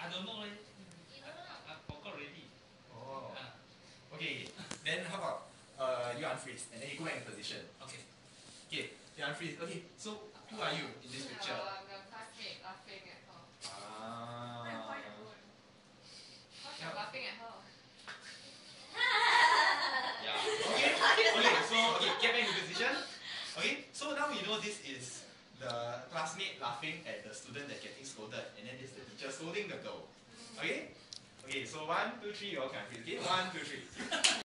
don't know leh. I forgot already. Oh. Okay. Then how about you unfreeze and then you go back in position. Okay. Okay. You unfreeze. Okay. So who are you in this picture? The classmate laughing at her. Ah. What's you're laughing at her? Yeah. Okay. So get back into position. Okay. So now we know this is the classmate laughing at the student that's getting scolded, and then this is the teacher scolding the girl. Okay. Okay. So 1, 2, 3, you all can freeze. Okay. 1, 2, 3.